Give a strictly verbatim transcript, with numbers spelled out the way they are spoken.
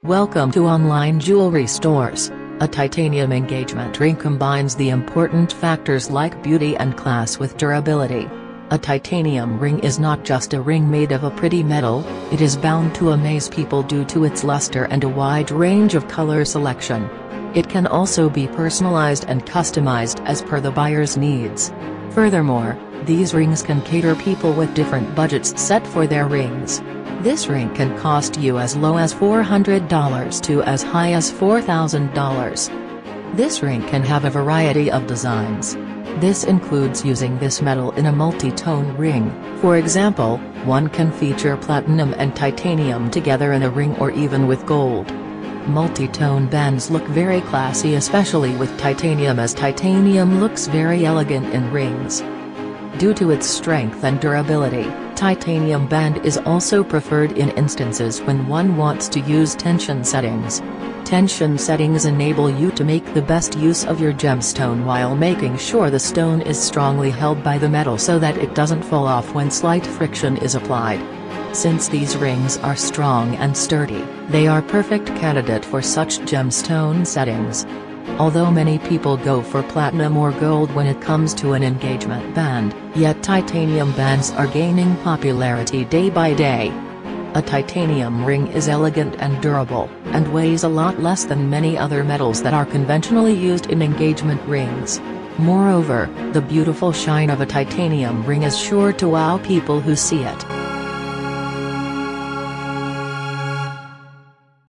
Welcome to Online Jewelry Stores. A titanium engagement ring combines the important factors like beauty and class with durability. A titanium ring is not just a ring made of a pretty metal, it is bound to amaze people due to its luster and a wide range of color selection. It can also be personalized and customized as per the buyer's needs. Furthermore, these rings can cater people with different budgets set for their rings. This ring can cost you as low as four hundred dollars to as high as four thousand dollars. This ring can have a variety of designs. This includes using this metal in a multi-tone ring. For example, one can feature platinum and titanium together in a ring or even with gold. Multi-tone bands look very classy, especially with titanium, as titanium looks very elegant in rings. Due to its strength and durability, titanium band is also preferred in instances when one wants to use tension settings. Tension settings enable you to make the best use of your gemstone while making sure the stone is strongly held by the metal so that it doesn't fall off when slight friction is applied. Since these rings are strong and sturdy, they are perfect candidate for such gemstone settings. Although many people go for platinum or gold when it comes to an engagement band, yet titanium bands are gaining popularity day by day. A titanium ring is elegant and durable, and weighs a lot less than many other metals that are conventionally used in engagement rings. Moreover, the beautiful shine of a titanium ring is sure to wow people who see it.